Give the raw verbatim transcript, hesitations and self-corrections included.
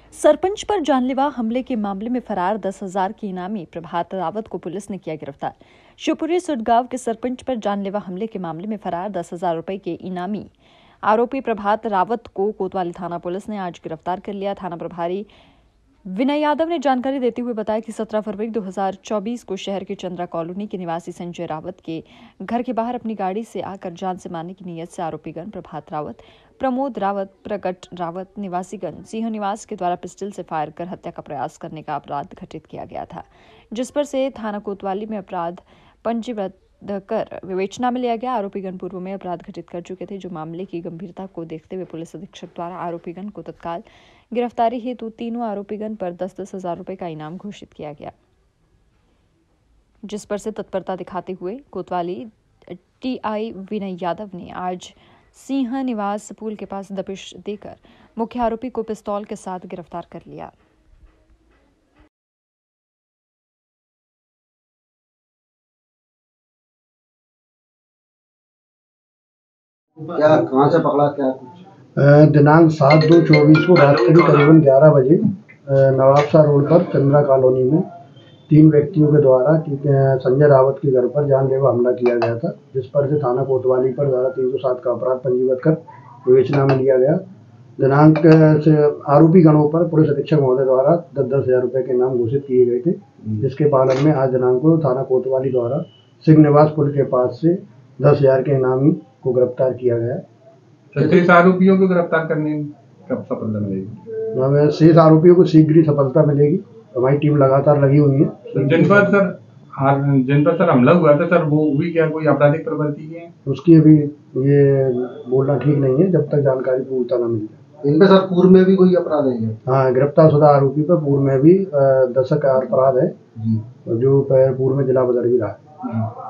सरपंच पर जानलेवा हमले के मामले में फरार दस हजार के इनामी प्रभात रावत को पुलिस ने किया गिरफ्तार। शिवपुरी सुडगांव के सरपंच पर जानलेवा हमले के मामले में फरार दस हजार रुपए के इनामी आरोपी प्रभात रावत को कोतवाली थाना पुलिस ने आज गिरफ्तार कर लिया। थाना प्रभारी विनय यादव ने जानकारी देते हुए बताया कि सत्रह फरवरी दो हज़ार चौबीस को शहर के चंद्रा कॉलोनी के निवासी संजय रावत के घर के बाहर अपनी गाड़ी से आकर जान से मारने की नीयत से आरोपीगण प्रभात रावत, प्रमोद रावत, प्रकट रावत निवासीगण सिंह निवास के द्वारा पिस्टल से फायर कर हत्या का प्रयास करने का अपराध घटित किया गया था, जिस पर से थाना कोतवाली में अपराध पंजीबद्ध कर विवेचना में लिया गया। आरोपीगण पूर्व में अपराध घटित कर चुके थे, जो मामले की गंभीरता को देखते हुए पुलिस अधीक्षक द्वारा आरोपीगण को तत्काल गिरफ्तारी हेतु तीनों आरोपीगण पर दस दस हजार रुपए का इनाम घोषित किया गया, जिस पर से तत्परता दिखाते हुए कोतवाली टीआई विनय यादव ने आज सिंह निवास पुल के पास दबिश देकर मुख्य आरोपी को पिस्तौल के साथ गिरफ्तार कर लिया। क्या कहाँ से पकड़ा, क्या कुछ? दिनांक सात दो चौबीस को रात करीब करीबन ग्यारह बजे नवाबशाह रोड पर चंद्रा कॉलोनी में तीन व्यक्तियों के द्वारा संजय रावत के घर पर जानलेवा हमला किया गया था, जिस पर से थाना कोतवाली पर धारा तीन सौ सात का अपराध पंजीबद्ध कर विवेचना में लिया गया। दिनांक से आरोपी गणों पर पुलिस अधीक्षक महोदय द्वारा दस दस हजार रुपये के इनाम घोषित किए गए थे, जिसके पालन में आज दिनांक को थाना कोतवाली द्वारा सिंह निवास पुल के पास से दस हजार के इनामी को गिरफ्तार किया गया। शेष आरोपियों को गिरफ्तार करने में कब सफलता मिलेगी? हमें शेष आरोपियों को शीघ्र ही सफलता मिलेगी। हमारी टीम लगातार लगी हुई है। जिन पर सर जिन पर सर हमला हुआ था सर, वो भी क्या कोई आपराधिक प्रवृत्ति के हैं? उसकी अभी ये बोलना ठीक नहीं है, जब तक जानकारी पूर्णता न मिल जाए। इनमें सर पूर्व में भी कोई अपराध है? हाँ, गिरफ्तार शुदा आरोपी पर पूर्व में भी दशक अपराध है, जो पूर्व में जिला बदर भी रहा है।